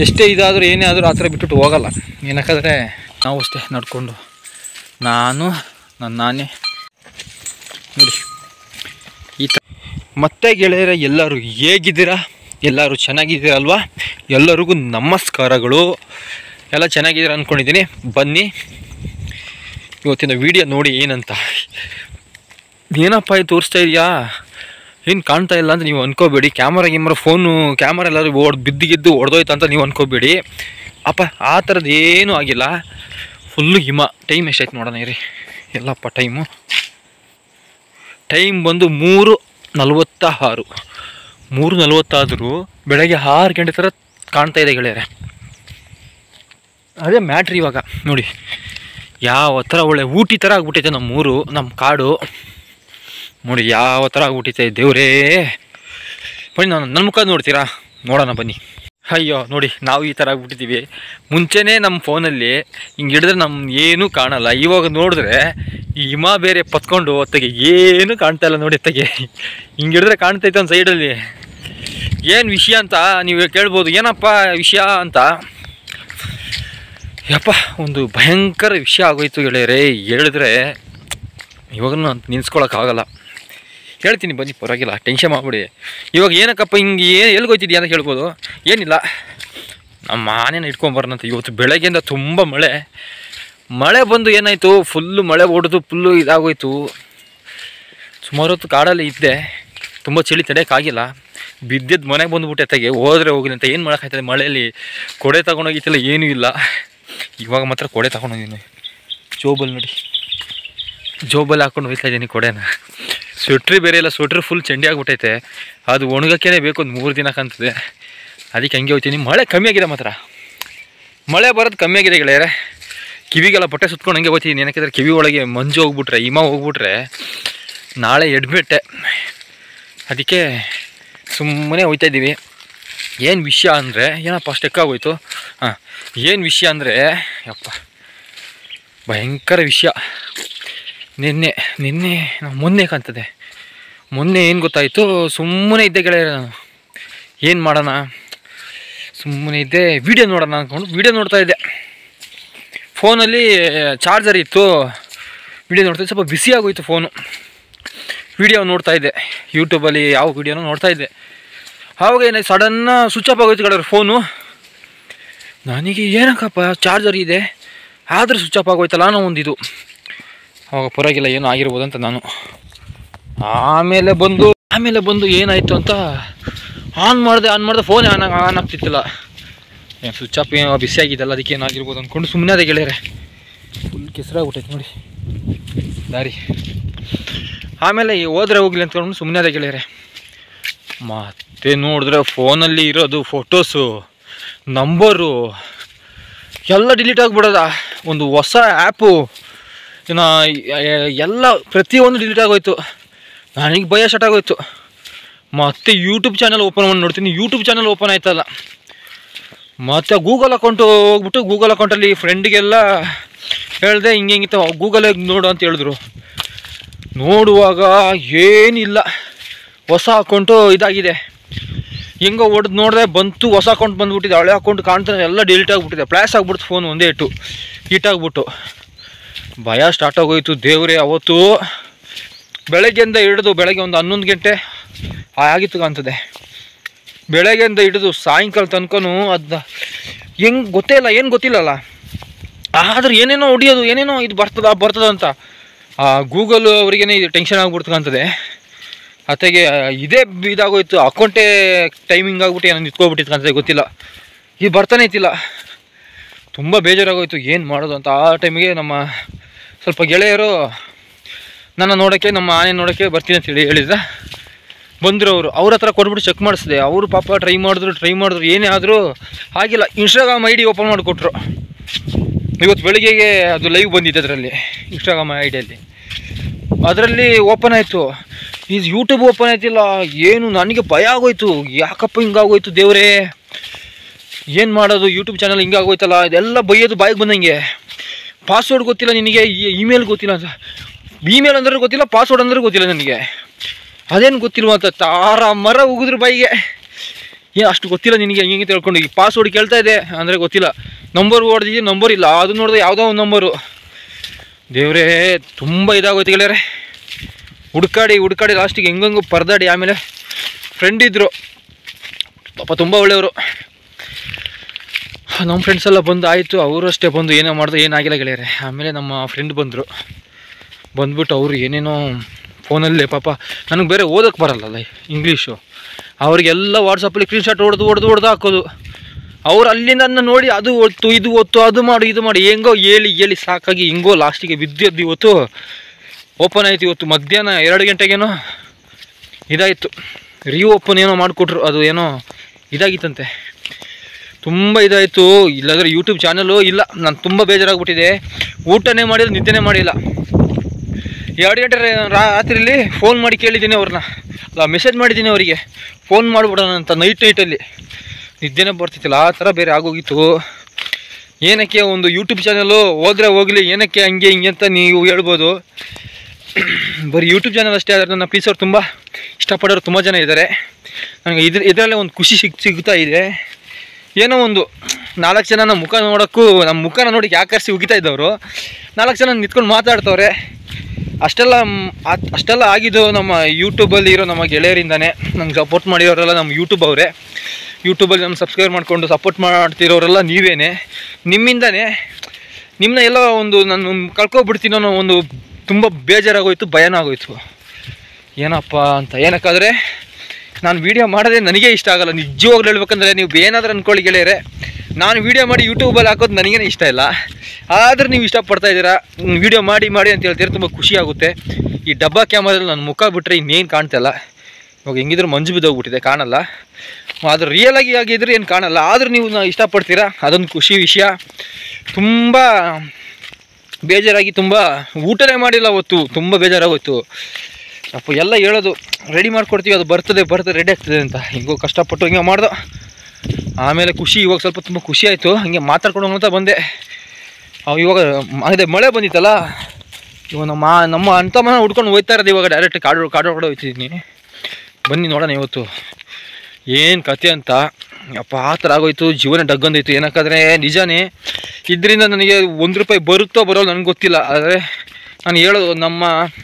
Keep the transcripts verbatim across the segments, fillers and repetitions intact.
ಎಷ್ಟೇ ಇದಾದರೂ ಏನೇ ಆದರೂ ಆ ಥರ ಬಿಟ್ಬಿಟ್ಟು ಹೋಗಲ್ಲ. ಏನಕ್ಕಾದರೆ ನಾವು ಅಷ್ಟೇ ನಡ್ಕೊಂಡು ನಾನು ನನ್ನ ನಾನೇ ನೋಡಿ ಈ ಥರ. ಮತ್ತೆ ಗೆಳೆಯರ ಎಲ್ಲರೂ ಹೇಗಿದ್ದೀರಾ? ಎಲ್ಲರೂ ಚೆನ್ನಾಗಿದ್ದೀರಲ್ವಾ? ಎಲ್ಲರಿಗೂ ನಮಸ್ಕಾರಗಳು. ಎಲ್ಲ ಚೆನ್ನಾಗಿದ್ದೀರಾ ಅಂದ್ಕೊಂಡಿದ್ದೀನಿ. ಬನ್ನಿ ಇವತ್ತಿನ ವಿಡಿಯೋ ನೋಡಿ. ಏನಂತ ಏನಪ್ಪ ಇದು ತೋರಿಸ್ತಾ ಇದೆಯಾ, ಏನು ಕಾಣ್ತಾ ಇಲ್ಲ ಅಂತ ನೀವು ಅಂದ್ಕೋಬೇಡಿ. ಕ್ಯಾಮರಾ ಗಿಮ್ರಾ ಫೋನು ಕ್ಯಾಮರಾ ಎಲ್ಲರೂ ಓಡ್ ಬಿದ್ದಿಗಿದ್ದು ಹೊಡೆದೋಯ್ತು ಅಂತ ನೀವು ಅಂದ್ಕೋಬೇಡಿ. ಅಪ್ಪ ಆ ಥರದ್ದು ಏನೂ ಆಗಿಲ್ಲ. ಫುಲ್ಲು ಹಿಮ. ಟೈಮ್ ಎಷ್ಟಾಯ್ತು ನೋಡೋಣ ಇರಿ. ಎಲ್ಲಪ್ಪ ಟೈಮು ಟೈಮ್ ಬಂದು ಮೂರು ನಲ್ವತ್ತ ಆರು ಮೂರು ನಲ್ವತ್ತಾದರೂ ಬೆಳಗ್ಗೆ ಆರು ಗಂಟೆ ಥರ ಕಾಣ್ತಾ ಇದೆ ಗೆಳೆಯರೆ. ಅದೇ ಮ್ಯಾಟ್ರಿ. ಇವಾಗ ನೋಡಿ ಯಾವ ಥರ ಒಳ್ಳೆ ಊಟಿ ಥರ ಆಗ್ಬಿಟ್ಟೈತೆ ನಮ್ಮ ಊರು, ನಮ್ಮ ಕಾಡು ನೋಡಿ ಯಾವ ಥರ ಆಗ್ಬಿಟ್ಟೈತೆ. ದೇವರೇ ಬನ್ನಿ, ನಾನು ನನ್ನ ಮುಖ ನೋಡ್ತೀರಾ? ನೋಡೋಣ ಬನ್ನಿ. ಅಯ್ಯೋ ನೋಡಿ ನಾವು ಈ ಥರ ಆಗ್ಬಿಟ್ಟಿದ್ದೀವಿ. ಮುಂಚೆನೇ ನಮ್ಮ ಫೋನಲ್ಲಿ ಹಿಂಗೆ ಹಿಡಿದ್ರೆ ನಮ್ಮ ಏನೂ ಕಾಣಲ್ಲ. ಇವಾಗ ನೋಡಿದ್ರೆ ಈ ಹಿಮ ಬೇರೆ ಪತ್ಕೊಂಡು ಹೊತ್ತಿಗೆ ಏನೂ ಕಾಣ್ತಾ ಇಲ್ಲ ನೋಡಿ. ಹೊತ್ತಿಗೆ ಹಿಂಗೆ ಹಿಡಿದ್ರೆ ಕಾಣ್ತೈತೆ ಒಂದು ಸೈಡಲ್ಲಿ. ಏನು ವಿಷಯ ಅಂತ ನೀವು ಕೇಳ್ಬೋದು, ಏನಪ್ಪ ವಿಷಯ ಅಂತ. ಯಪ್ಪ ಒಂದು ಭಯಂಕರ ವಿಷಯ ಆಗೋಯ್ತು ಗೆಳೆಯರೇ. ಹೇಳಿದ್ರೆ ಇವಾಗ ನಾನು ನಿನ್ಸ್ಕೊಳಕ್ಕಾಗಲ್ಲ. ಹೇಳ್ತೀನಿ ಬನ್ನಿ, ಪರವಾಗಿಲ್ಲ, ಟೆನ್ಷನ್ ಮಾಡಿಬಿಡಿ. ಇವಾಗ ಏನಕ್ಕಪ್ಪ ಹಿಂಗೆ ಏನು ಎಲ್ಗೋಯ್ತಿದ್ಯಾ ಅಂತ ಕೇಳ್ಬೋದು. ಏನಿಲ್ಲ, ನಮ್ಮ ಆನೆನ ಇಟ್ಕೊಂಬರೋಣಂತ. ಇವತ್ತು ಬೆಳಗ್ಗೆಯಿಂದ ತುಂಬ ಮಳೆ ಮಳೆ ಬಂದು ಏನಾಯಿತು, ಫುಲ್ಲು ಮಳೆ ಹೊಡೆದು ಫುಲ್ಲು ಇದಾಗೋಯ್ತು. ಸುಮಾರು ಹೊತ್ತು ಕಾಡಲ್ಲಿ ಇದ್ದೆ, ತುಂಬ ಚಳಿ ತಡೆಯೋಕ್ಕಾಗಿಲ್ಲ. ಬಿದ್ದಿದ್ದು ಮನೆಗೆ ಬಂದುಬಿಟ್ಟೆ. ತೆಗೆ ಹೋದರೆ ಹೋಗಿಲ್ಲ ಅಂತ ಏನು ಮಾಡೋಕ್ಕಾಯ್ತದೆ ಮಳೆಯಲ್ಲಿ. ಕೊಡೆ ತಗೊಂಡೋಗಿತ್ತಿಲ್ಲ, ಏನೂ ಇಲ್ಲ. ಇವಾಗ ಮಾತ್ರ ಕೊಡೆ ತಗೊಂಡೋಗಿದ್ದೀನಿ. ಜೋಬಲ್ಲಿ ನೋಡಿ, ಜೋಬಲ್ಲಿ ಹಾಕ್ಕೊಂಡು ಹೋಗ್ತಾ ಇದ್ದೀನಿ ಕೊಡೆನ. ಸ್ವೆಟ್ರಿ ಬೇರೆ ಇಲ್ಲ, ಸ್ವೆಟ್ರ್ ಫುಲ್ ಚಂಡಿ ಆಗಿಬಿಟ್ಟೈತೆ. ಅದು ಒಣಗಕ್ಕೇ ಬೇಕು ಒಂದು ಮೂರು ದಿನ ಕಾಣ್ತದೆ. ಅದಕ್ಕೆ ಹಂಗೆ ಹೋಗ್ತೀನಿ. ಮಳೆ ಕಮ್ಮಿ ಆಗಿದೆ ಮಾತ್ರ, ಮಳೆ ಬರೋದು ಕಮ್ಮಿ ಆಗಿದೆ ಗೆಳೆಯರೆ. ಕಿವಿಗೆಲ್ಲ ಬಟ್ಟೆ ಸುತ್ಕೊಂಡು ಹಂಗೆ ಹೋಗ್ತೀನಿ. ಏನಕ್ಕಿದ್ರೆ ಕಿವಿ ಒಳಗೆ ಮಂಜು ಹೋಗ್ಬಿಟ್ರೆ, ಹಿಮ ಹೋಗ್ಬಿಟ್ರೆ ನಾಳೆ ಎಡ್ಬಿಟ್ಟೆ. ಅದಕ್ಕೆ ಸುಮ್ಮನೆ ಹೋಗ್ತಾ ಇದ್ದೀವಿ. ಏನು ವಿಷಯ ಅಂದರೆ, ಏನಪ್ಪ ಸ್ಟೆಕ್ಕಾಗೋಯ್ತು. ಹಾಂ, ಏನು ವಿಷಯ ಅಂದರೆ ಯಪ್ಪ ಭಯಂಕರ ವಿಷಯ. ನಿನ್ನೆ ನಿನ್ನೆ ನಾವು ಮೊನ್ನೆ ಕಾಣ್ತದೆ. ಮೊನ್ನೆ ಏನು ಗೊತ್ತಾಯಿತು, ಸುಮ್ಮನೆ ಇದ್ದೆ ಗೆಳೆಯರೆ. ನಾನು ಏನು ಮಾಡೋಣ ಸುಮ್ಮನೆ ಇದ್ದೆ, ವೀಡಿಯೋ ನೋಡೋಣ ಅಂದ್ಕೊಂಡು ವೀಡಿಯೋ ನೋಡ್ತಾ ಇದ್ದೆ. ಫೋನಲ್ಲಿ ಚಾರ್ಜರ್ ಇತ್ತು, ವೀಡಿಯೋ ನೋಡ್ತಾ ಇದ್ದೆ. ಸ್ವಲ್ಪ ಬಿಸಿ ಆಗೋಯ್ತು ಫೋನು. ವೀಡಿಯೋ ನೋಡ್ತಾ ಇದ್ದೆ, ಯೂಟ್ಯೂಬಲ್ಲಿ ಯಾವ ವೀಡಿಯೋನೋ ನೋಡ್ತಾ ಇದ್ದೆ. ಆವಾಗ ಏನಾಯ್ತು, ಸಡನ್ನ ಸ್ವಿಚ್ ಆಫ್ ಆಗೋಯ್ತು ಗೆಳೆಯರೆ ಫೋನು. ನನಗೆ ಏನಕ್ಕಪ್ಪ ಚಾರ್ಜರ್ ಇದೆ ಆದರೆ ಸ್ವಿಚ್ ಆಫ್ ಆಗೋಯ್ತಲ್ಲ ಅನ್ನೋ ಒಂದಿದು. ಅವಾಗ ಪರವಾಗಿಲ್ಲ, ಏನೋ ಆಗಿರ್ಬೋದು ಅಂತ ನಾನು ಆಮೇಲೆ ಬಂದು ಆಮೇಲೆ ಬಂದು ಏನಾಯಿತು ಅಂತ ಆನ್ ಮಾಡಿದೆ. ಆನ್ ಮಾಡಿದೆ, ಫೋನ್ ಆನ್ ಆನ್ ಆಗ್ತಿತ್ತಿಲ್ಲ. ಏನು ಸ್ವಿಚ್ ಆಫ್ ಏನೋ ಬಿಸಿ ಆಗಿದ್ದಲ್ಲ, ಅದಕ್ಕೆ ಏನಾಗಿರ್ಬೋದು ಅಂದ್ಕೊಂಡು ಸುಮ್ಮನೆ ಅದೇ ಗೆಳೆಯರೆ. ಫುಲ್ ಕೆಸರಾಗ್ಬಿಟ್ಟೈತೆ ನೋಡಿ ದಾರಿ. ಆಮೇಲೆ ಹೋದರೆ ಹೋಗ್ಲಿ ಅಂದ್ಕೊಂಡು ಸುಮ್ಮನೆ ಅದೇ ಗೆಳೆಯರೆ. ಮತ್ತೆ ನೋಡಿದ್ರೆ ಫೋನಲ್ಲಿ ಇರೋದು ಫೋಟೋಸು, ನಂಬರು ಎಲ್ಲ ಡಿಲೀಟ್ ಆಗಿಬಿಡೋದ. ಒಂದು ಹೊಸ ಆ್ಯಪು ಇನ್ನು ಎಲ್ಲ ಪ್ರತಿಯೊಂದು ಡಿಲೀಟ್ ಆಗೋಯ್ತು. ನನಗೆ ಭಯ ಸ್ಟಾರ್ಟ್ ಆಗೋಯ್ತು. ಮತ್ತು ಯೂಟ್ಯೂಬ್ ಚಾನಲ್ ಓಪನ್ ಮಾಡಿ ನೋಡ್ತೀನಿ, ಯೂಟ್ಯೂಬ್ ಚಾನಲ್ ಓಪನ್ ಆಯ್ತಲ್ಲ. ಮತ್ತು ಗೂಗಲ್ ಅಕೌಂಟು ಹೋಗ್ಬಿಟ್ಟು ಗೂಗಲ್ ಅಕೌಂಟಲ್ಲಿ ಫ್ರೆಂಡಿಗೆಲ್ಲ ಹೇಳಿದೆ, ಹಿಂಗೆ ಹಿಂಗಿತ್ತು ಗೂಗಲಾಗ ನೋಡು ಅಂತ ಹೇಳಿದ್ರು. ನೋಡುವಾಗ ಏನಿಲ್ಲ, ಹೊಸ ಅಕೌಂಟು ಇದಾಗಿದೆ. ಹೆಂಗೋ ಹೊಡೆದು ನೋಡಿದೆ, ಬಂತು ಹೊಸ ಅಕೌಂಟ್ ಬಂದುಬಿಟ್ಟಿದೆ. ಹಳೆ ಅಕೌಂಟ್ ಕಾಣ್ತಾನೆ ಎಲ್ಲ ಡಿಲೀಟ್ ಆಗಿಬಿಟ್ಟಿದೆ. ಫ್ಲ್ಯಾಶ್ ಆಗಿಬಿಡ್ತು ಫೋನ್ ಒಂದೇ ಇಟ್ಟು ಹೀಟಾಗ್ಬಿಟ್ಟು. ಭಯ ಸ್ಟಾರ್ಟ್ ಆಗೋಯ್ತು ದೇವರೇ. ಅವತ್ತು ಬೆಳಗ್ಗೆಯಿಂದ ಹಿಡಿದು ಬೆಳಗ್ಗೆ ಒಂದು ಹನ್ನೊಂದು ಗಂಟೆ ಆಗಿತ್ತು ಕಾಣ್ತದೆ. ಬೆಳಗ್ಗೆಯಿಂದ ಹಿಡಿದು ಸಾಯಂಕಾಲ ತನಕನೂ ಅದನ್ನ ಹೆಂಗೆ ಗೊತ್ತೇ ಇಲ್ಲ, ಏನು ಗೊತ್ತಿಲ್ಲಲ್ಲ. ಆದ್ರೆ ಏನೇನೋ ಹೊಡಿಯೋದು, ಏನೇನೋ ಇದು ಬರ್ತದ ಬರ್ತದ ಅಂತ ಆ ಗೂಗಲ್ ಅವ್ರಿಗೇನೆ ಇದು ಟೆನ್ಷನ್ ಆಗ್ಬಿಡ್ತು ಕಾಣ್ತದೆ. ಅತೆಗೆ ಇದೇ ಇದಾಗೋಯ್ತು, ಅಕೌಂಟೇ ಟೈಮಿಂಗ್ ಆಗ್ಬಿಟ್ಟು ಏನೋ ನಿಂತ್ಕೊಬಿಟ್ಟಿತ್ತು ಕಾಣ್ತದೆ, ಗೊತ್ತಿಲ್ಲ. ಇದು ಬರ್ತಾನೆ ಇತ್ತಿಲ್ಲ. ತುಂಬ ಬೇಜಾರಾಗೋಯ್ತು, ಏನು ಮಾಡೋದು ಅಂತ. ಆ ಟೈಮಿಗೆ ನಮ್ಮ ಸ್ವಲ್ಪ ಗೆಳೆಯರು ನನ್ನ ನೋಡೋಕ್ಕೆ, ನಮ್ಮ ಆನೆ ನೋಡೋಕ್ಕೆ ಬರ್ತೀನಿ ಅಂತೇಳಿ ಹೇಳಿದ್ರೆ ಬಂದರು. ಅವರು ಅವ್ರ ಹತ್ರ ಕೊಟ್ಬಿಟ್ಟು ಚೆಕ್ ಮಾಡಿಸಿದೆ. ಅವರು ಪಾಪ ಟ್ರೈ ಮಾಡಿದ್ರು ಟ್ರೈ ಮಾಡಿದ್ರು ಏನೇ ಆದರೂ ಆಗಿಲ್ಲ. ಇನ್ಸ್ಟಾಗ್ರಾಮ್ ಐ ಡಿ ಓಪನ್ ಮಾಡಿಕೊಟ್ರು. ಇವತ್ತು ಬೆಳಿಗ್ಗೆಗೆ ಅದು ಲೈವ್ ಬಂದಿದೆ ಅದರಲ್ಲಿ, ಇನ್ಸ್ಟಾಗ್ರಾಮ್ ಐ ಡಿಯಲ್ಲಿ. ಅದರಲ್ಲಿ ಓಪನ್ ಆಯಿತು. ಇದು ಯೂಟ್ಯೂಬ್ ಓಪನ್ ಆಯ್ತಿಲ್ಲ. ಏನು ನನಗೆ ಭಯ ಆಗೋಯ್ತು, ಯಾಕಪ್ಪ ಹಿಂಗಾಗೋಯ್ತು ದೇವರೇ, ಏನು ಮಾಡೋದು, ಯೂಟ್ಯೂಬ್ ಚಾನಲ್ ಹಿಂಗಾಗೋಯ್ತಲ್ಲ. ಇದೆಲ್ಲ ಬೈಯೋದು ಬಾಯಿಗೆ ಬಂದಂಗೆ. ಪಾಸ್ವರ್ಡ್ ಗೊತ್ತಿಲ್ಲ ನಿನಗೆ, ಇಮೇಲ್ ಗೊತ್ತಿಲ್ಲ ಅಂತ. ಇಮೇಲ್ ಅಂದ್ರೆ ಗೊತ್ತಿಲ್ಲ, ಪಾಸ್ವರ್ಡ್ ಅಂದ್ರೆ ಗೊತ್ತಿಲ್ಲ ನನಗೆ. ಅದೇನು ಗೊತ್ತಿಲ್ವ ಅಂತ ತಾರ ಮರ ಉಗಿದ್ರು ಬಾಯಿಗೆ. ಏನು ಅಷ್ಟು ಗೊತ್ತಿಲ್ಲ ನಿನಗೆ, ಹೆಂಗೆ ಹೆಂಗೆ ತಿಳ್ಕೊಂಡು ಈಗ ಪಾಸ್ವರ್ಡ್ ಕೇಳ್ತಾ ಇದೆ ಅಂದರೆ ಗೊತ್ತಿಲ್ಲ, ನಂಬರ್ ಹೊಡೆದಿದ್ದೀವಿ ನಂಬರ್ ಇಲ್ಲ, ಅದು ನೋಡಿದ್ರೆ ಯಾವುದೋ ಒಂದು ನಂಬರು. ದೇವರೇ ತುಂಬ ಇದಾಗೋಯ್ತು ಗೆಳೆಯರೆ. ಹುಡ್ಕಾಡಿ ಹುಡ್ಕಾಡಿ ಲಾಸ್ಟಿಗೆ ಹೆಂಗಂಗೂ ಪರದಾಡಿ ಆಮೇಲೆ ಫ್ರೆಂಡ್ ಇದ್ದರು ಪಾಪ, ತುಂಬ ಒಳ್ಳೆಯವರು. ನಮ್ಮ ಫ್ರೆಂಡ್ಸ್ ಎಲ್ಲ ಬಂದು ಆಯಿತು, ಅವರು ಅಷ್ಟೇ ಬಂದು ಏನೋ ಮಾಡಿದ್ರು, ಏನಾಗಿಲ್ಲ ಗೆಳೆಯರೆ. ಆಮೇಲೆ ನಮ್ಮ ಫ್ರೆಂಡ್ ಬಂದರು, ಬಂದ್ಬಿಟ್ಟು ಅವರು ಏನೇನೋ ಫೋನಲ್ಲೇ ಪಾಪ ನನಗೆ ಬೇರೆ ಓದೋಕ್ಕೆ ಬರಲ್ಲಲ್ಲ ಇಂಗ್ಲೀಷು, ಅವರಿಗೆಲ್ಲ ವಾಟ್ಸಪ್ಪಲ್ಲಿ ಸ್ಕ್ರೀನ್ ಶಾಟ್ ಹೊಡೆದು ಹೊಡೆದು ಹೊಡೆದು ಹಾಕೋದು. ಅವ್ರು ಅಲ್ಲಿಂದ ನನ್ನ ನೋಡಿ ಅದು ಒತ್ತು ಇದು ಒತ್ತು ಅದು ಮಾಡು ಇದು ಮಾಡಿ ಹೆಂಗೋ ಹೇಳಿ ಹೇಳಿ ಸಾಕಾಗಿ ಹಿಂಗೋ ಲಾಸ್ಟಿಗೆ ಬಿದ್ದದ್ದು ಇವತ್ತು ಓಪನ್ ಆಯಿತು. ಇವತ್ತು ಮಧ್ಯಾಹ್ನ ಎರಡು ಗಂಟೆಗೇನೋ ಇದಾಯಿತು, ರೀ ಓಪನ್ ಏನೋ ಮಾಡಿಕೊಟ್ರು, ಅದು ಏನೋ ಇದಾಗಿತ್ತಂತೆ, ತುಂಬ ಇದಾಯಿತು. ಇಲ್ಲಾಂದರೆ ಯೂಟ್ಯೂಬ್ ಚಾನಲು ಇಲ್ಲ. ನಾನು ತುಂಬ ಬೇಜಾರಾಗ್ಬಿಟ್ಟಿದೆ, ಊಟನೇ ಮಾಡಿಲ್ಲ ನಿದ್ದೆನೇ ಮಾಡಿಲ್ಲ. ಎರಡು ಗಂಟೆ ರಾತ್ರಿಯಲ್ಲಿ ಫೋನ್ ಮಾಡಿ ಕೇಳಿದ್ದೀನಿ ಅವ್ರನ್ನ, ಅಲ್ಲ ಮೆಸೇಜ್ ಮಾಡಿದ್ದೀನಿ ಅವರಿಗೆ, ಫೋನ್ ಮಾಡಿಬಿಡೋಣ ಅಂತ ನೈಟ್ ನೈಟಲ್ಲಿ. ನಿದ್ದೆನೇ ಬರ್ತಿತ್ತಿಲ್ಲ, ಆ ಥರ ಬೇರೆ ಆಗೋಗಿತ್ತು. ಏನಕ್ಕೆ ಒಂದು ಯೂಟ್ಯೂಬ್ ಚಾನಲು ಹೋದರೆ ಹೋಗಲಿ, ಏನಕ್ಕೆ ಹಂಗೆ ಹಿಂಗೆ ಅಂತ ನೀವು ಹೇಳ್ಬೋದು. ಬರೀ ಯೂಟ್ಯೂಬ್ ಚಾನಲ್ ಅಷ್ಟೇ ಆದರೆ ನನ್ನ ಪ್ಲೀಸವ್ರು ತುಂಬ ಇಷ್ಟಪಡೋರು ತುಂಬ ಜನ ಇದ್ದಾರೆ. ನನಗೆ ಇದ್ರ ಇದರಲ್ಲೇ ಒಂದು ಖುಷಿ ಸಿಗ್ ಸಿಗ್ತಾ ಇದೆ. ಏನೋ ಒಂದು ನಾಲ್ಕು ಜನ ನಮ್ಮ ಮುಖ ನೋಡೋಕ್ಕೂ, ನಮ್ಮ ಮುಖನ ನೋಡಿ ಯಾಕರ್ಸಿ ಉಗಿತಾ ಇದ್ದವರು ನಾಲ್ಕು ಜನ ನಿಂತ್ಕೊಂಡು ಮಾತಾಡ್ತವ್ರೆ. ಅಷ್ಟೆಲ್ಲ ಅಷ್ಟೆಲ್ಲ ಆಗಿದ್ದು ನಮ್ಮ ಯೂಟ್ಯೂಬಲ್ಲಿ ಇರೋ ನಮ್ಮ ಗೆಳೆಯರಿಂದನೇ. ನಂಗೆ ಸಪೋರ್ಟ್ ಮಾಡಿರೋರೆಲ್ಲ ನಮ್ಮ ಯೂಟ್ಯೂಬ್ ಅವರೇ. ಯೂಟ್ಯೂಬಲ್ಲಿ ನಮ್ಮ ಸಬ್ಸ್ಕ್ರೈಬ್ ಮಾಡಿಕೊಂಡು ಸಪೋರ್ಟ್ ಮಾಡ್ತಿರೋರೆಲ್ಲ ನೀವೇನೆ. ನಿಮ್ಮಿಂದನೇ ನಿಮ್ಮನ್ನ ಎಲ್ಲ ಒಂದು ನಾನು ಕಳ್ಕೊಬಿಡ್ತೀನೋ ಅನ್ನೋ ಒಂದು ತುಂಬ ಬೇಜಾರಾಗೋಯ್ತು, ಭಯನೂ ಆಗೋಯ್ತು ಏನಪ್ಪ ಅಂತ. ಏನಕ್ಕಾದರೆ ನಾನು ವೀಡಿಯೋ ಮಾಡೋದೇ ನನಗೆ ಇಷ್ಟ ಆಗೋಲ್ಲ, ನಿಜವಾಗ್ಲೂ ಹೇಳ್ಬೇಕಂದ್ರೆ. ನೀವು ಏನಾದರೂ ಅಂದ್ಕೊಳ್ಳಿ ಗೆಳೆಯರೆ, ನಾನು ವೀಡಿಯೋ ಮಾಡಿ ಯೂಟ್ಯೂಬಲ್ಲಿ ಹಾಕೋದು ನನಗೇನೆ ಇಷ್ಟ ಇಲ್ಲ, ಆದರೆ ನೀವು ಇಷ್ಟಪಡ್ತಾಯಿದ್ದೀರಾ, ವೀಡಿಯೋ ಮಾಡಿ ಮಾಡಿ ಅಂತ ಹೇಳ್ತೀರ, ತುಂಬ ಖುಷಿ ಆಗುತ್ತೆ. ಈ ಡಬ್ಬಾ ಕ್ಯಾಮರಲ್ಲಿ ನನ್ನ ಮುಖ ಬಿಟ್ಟರೆ ಇನ್ನೇನು ಕಾಣ್ತಾಯಿಲ್ಲ. ಇವಾಗ ಹೆಂಗಿದ್ರು ಮಂಜು ಬಿದ್ದೋಗ್ಬಿಟ್ಟಿದೆ, ಕಾಣಲ್ಲ. ಆದರೆ ರಿಯಲಾಗಿ ಆಗಿದ್ರೆ ಏನು ಕಾಣಲ್ಲ, ಆದರೂ ನೀವು ಇಷ್ಟಪಡ್ತೀರಾ, ಅದೊಂದು ಖುಷಿ ವಿಷಯ. ತುಂಬ ಬೇಜಾರಾಗಿ, ತುಂಬ ಊಟನೇ ಮಾಡಿಲ್ಲ ಅವತ್ತು, ತುಂಬ ಬೇಜಾರಾಗೋಯ್ತು. ಅಪ್ಪ ಎಲ್ಲ ಹೇಳೋದು ರೆಡಿ ಮಾಡಿಕೊಡ್ತೀವಿ, ಅದು ಬರ್ತದೆ ಬರ್ತದೆ ರೆಡಿ ಆಗ್ತದೆ ಅಂತ, ಹಿಂಗೋ ಕಷ್ಟಪಟ್ಟು ಹಿಂಗೆ ಮಾಡ್ದು. ಆಮೇಲೆ ಖುಷಿ, ಇವಾಗ ಸ್ವಲ್ಪ ತುಂಬ ಖುಷಿ ಆಯಿತು. ಹಾಗೆ ಮಾತಾಡ್ಕೊಂಡು ಹೋಗ್ತಾ ಬಂದೆ. ಇವಾಗ ಅದೇ ಮಳೆ ಬಂದಿತ್ತಲ್ಲ, ಇವಾಗ ನಮ್ಮ ನಮ್ಮ ಅಂಥ ಮನ ಹುಡ್ಕೊಂಡು ಹೋಗ್ತಾ ಇರೋದು. ಇವಾಗ ಡೈರೆಕ್ಟ್ ಕಾಡು ಕಾಡು ಕಡೆ ಹೋಗ್ತಿದ್ದೀನಿ. ಬನ್ನಿ ನೋಡೋಣ ಇವತ್ತು ಏನು ಕತೆ ಅಂತ. ಅಪ್ಪ ಆ ಥರ ಆಗೋಯ್ತು, ಜೀವನ ಡಗ್ಗಂದೋಯ್ತು. ಏನಕ್ಕಾದರೆ ನಿಜಾನೇ, ಇದರಿಂದ ನನಗೆ ಒಂದು ರೂಪಾಯಿ ಬರುತ್ತೋ ಬರೋಲ್ಲ ನನಗೆ ಗೊತ್ತಿಲ್ಲ. ಆದರೆ ನಾನು ಹೇಳೋದು, ನಮ್ಮ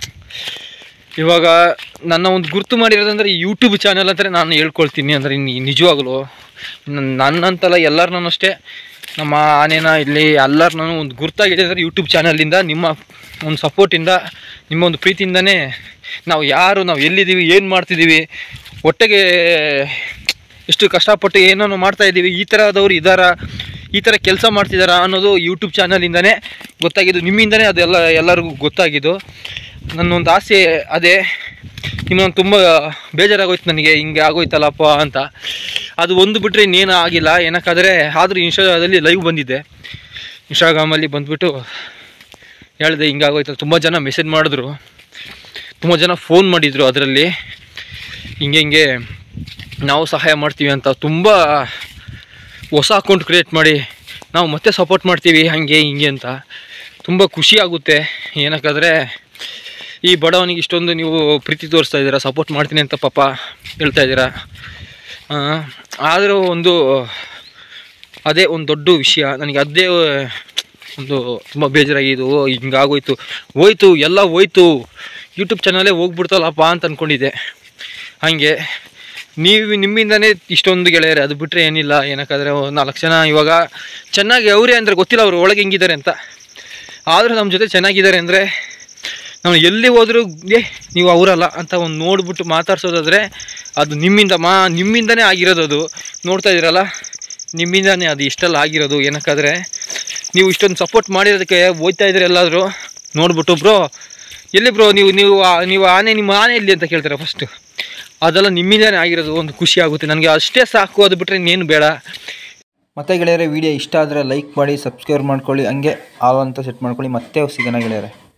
ಇವಾಗ ನನ್ನ ಒಂದು ಗುರುತು ಮಾಡಿರೋದಂದರೆ ಯೂಟ್ಯೂಬ್ ಚಾನಲ್ ಅಂತಲೇ ನಾನು ಹೇಳ್ಕೊಳ್ತೀನಿ. ಅಂದರೆ ನಿಜವಾಗಲೂ ನನ್ನಂತಲ್ಲ, ಎಲ್ಲರನ್ನೂ ಅಷ್ಟೇ, ನಮ್ಮ ಆನೇನ ಇಲ್ಲಿ ಎಲ್ಲರನ್ನೂ ಒಂದು ಗುರುತಾಗಿದೆ ಅಂದರೆ ಯೂಟ್ಯೂಬ್ ಚಾನಲಿಂದ, ನಿಮ್ಮ ಒಂದು ಸಪೋರ್ಟಿಂದ, ನಿಮ್ಮ ಒಂದು ಪ್ರೀತಿಯಿಂದನೇ ನಾವು ಯಾರು, ನಾವು ಎಲ್ಲಿದ್ದೀವಿ, ಏನು ಮಾಡ್ತಿದ್ದೀವಿ, ಒಟ್ಟಿಗೆ ಎಷ್ಟು ಕಷ್ಟಪಟ್ಟು ಏನೋ ಮಾಡ್ತಾಯಿದ್ದೀವಿ, ಈ ಥರದವ್ರು ಇದ್ದಾರಾ, ಈ ಥರ ಕೆಲಸ ಮಾಡ್ತಿದ್ದಾರಾ ಅನ್ನೋದು ಯೂಟ್ಯೂಬ್ ಚಾನಲಿಂದನೇ ಗೊತ್ತಾಗಿದ್ದು, ನಿಮ್ಮಿಂದನೇ ಅದೆಲ್ಲ ಎಲ್ಲರಿಗೂ ಗೊತ್ತಾಗಿದ್ದು. ನನ್ನೊಂದು ಆಸೆ ಅದೇ. ಇನ್ನೊಂದು ತುಂಬ ಬೇಜಾರಾಗೋಯ್ತು ನನಗೆ, ಹಿಂಗೆ ಆಗೋಯ್ತಲ್ಲಪ್ಪ ಅಂತ. ಅದು ಒಂದು ಬಿಟ್ಟರೆ ಇನ್ನೇನು ಆಗಿಲ್ಲ. ಏನಕ್ಕಾದರೆ ಆದರೂ ಇನ್ಸ್ಟಾಗ್ರಾಮಲ್ಲಿ ಲೈವ್ ಬಂದಿದ್ದೆ, ಇನ್ಸ್ಟಾಗ್ರಾಮಲ್ಲಿ ಬಂದುಬಿಟ್ಟು ಹೇಳಿದೆ ಹಿಂಗಾಗೋಯ್ತು. ತುಂಬ ಜನ ಮೆಸೇಜ್ ಮಾಡಿದ್ರು, ತುಂಬ ಜನ ಫೋನ್ ಮಾಡಿದರು, ಅದರಲ್ಲಿ ಹಿಂಗೆ ಹಿಂಗೆ ನಾವು ಸಹಾಯ ಮಾಡ್ತೀವಿ ಅಂತ. ತುಂಬ ಹೊಸ ಅಕೌಂಟ್ ಕ್ರಿಯೇಟ್ ಮಾಡಿ ನಾವು ಮತ್ತೆ ಸಪೋರ್ಟ್ ಮಾಡ್ತೀವಿ ಹಾಗೆ ಹಿಂಗೆ ಅಂತ. ತುಂಬ ಖುಷಿ ಆಗುತ್ತೆ. ಏನಕ್ಕಾದರೆ ಈ ಬಡವನಿಗೆ ಇಷ್ಟೊಂದು ನೀವು ಪ್ರೀತಿ ತೋರಿಸ್ತಾ ಇದ್ದೀರಾ, ಸಪೋರ್ಟ್ ಮಾಡ್ತೀನಿ ಅಂತ ಪಾಪ ಹೇಳ್ತಾ ಇದ್ದೀರಾ. ಆದರೂ ಒಂದು ಅದೇ ಒಂದು ದೊಡ್ಡ ವಿಷಯ ನನಗೆ. ಅದೇ ಒಂದು ತುಂಬ ಬೇಜಾರಾಗಿದ್ದು, ಹಿಂಗಾಗೋಯ್ತು, ಹೋಯ್ತು ಎಲ್ಲ ಹೋಯ್ತು, ಯೂಟ್ಯೂಬ್ ಚಾನಲೇ ಹೋಗ್ಬಿಡ್ತಲ್ಲಪ್ಪ ಅಂತ ಅಂದ್ಕೊಂಡಿದ್ದೆ. ಹಾಗೆ ನೀವು ನಿಮ್ಮಿಂದನೇ ಇಷ್ಟೊಂದು ಗೆಳೆಯರೆ, ಅದು ಬಿಟ್ಟರೆ ಏನಿಲ್ಲ. ಏನಕ್ಕಾದರೆ ನಾಲ್ಕು ಜನ ಇವಾಗ ಚೆನ್ನಾಗಿ ಅವರೇ ಅಂದರೆ ಗೊತ್ತಿಲ್ಲ ಅವರು ಒಳಗೆ ಹೆಂಗಿದ್ದಾರೆ ಅಂತ, ಆದರೂ ನಮ್ಮ ಜೊತೆ ಚೆನ್ನಾಗಿದ್ದಾರೆ ಅಂದರೆ ನಾವು ಎಲ್ಲಿ ಹೋದರೂ ಏ ನೀವು ಅವರಲ್ಲ ಅಂತ ಒಂದು ನೋಡ್ಬಿಟ್ಟು ಮಾತಾಡ್ಸೋದಾದರೆ ಅದು ನಿಮ್ಮಿಂದ ಮಾ ನಿಮ್ಮಿಂದನೇ ಆಗಿರೋದು. ಅದು ನೋಡ್ತಾ ಇದ್ದೀರಲ್ಲ, ನಿಮ್ಮಿಂದನೇ ಅದು ಇಷ್ಟೆಲ್ಲ ಆಗಿರೋದು. ಏನಕ್ಕಾದರೆ ನೀವು ಇಷ್ಟೊಂದು ಸಪೋರ್ಟ್ ಮಾಡಿರೋದಕ್ಕೆ ಹೋಗ್ತಾ ಇದ್ದೀರಿ. ಎಲ್ಲಾದರೂ ನೋಡ್ಬಿಟ್ಟು ಬ್ರೋ ಎಲ್ಲಿ ಬ್ರೋ ನೀವು ನೀವು ನೀವು ಆನೆ ನಿಮ್ಮ ಆನೆ ಎಲ್ಲಿ ಅಂತ ಕೇಳ್ತಾರೆ ಫಸ್ಟು. ಅದೆಲ್ಲ ನಿಮ್ಮಿಂದನೇ ಆಗಿರೋದು. ಒಂದು ಖುಷಿ ಆಗುತ್ತೆ ನನಗೆ, ಅಷ್ಟೇ ಸಾಕು. ಅದು ಬಿಟ್ಟರೆ ಇನ್ನೇನು ಬೇಡ. ಮತ್ತೆ ಗೆಳೆಯರೆ, ವಿಡಿಯೋ ಇಷ್ಟ ಆದರೆ ಲೈಕ್ ಮಾಡಿ, ಸಬ್ಸ್ಕ್ರೈಬ್ ಮಾಡ್ಕೊಳ್ಳಿ, ಹಂಗೆ ಆಲ್ ಅಂತ ಸೆಟ್ ಮಾಡ್ಕೊಳ್ಳಿ. ಮತ್ತೆ ಸಿಗೋಣ ಗೆಳೆಯರೆ.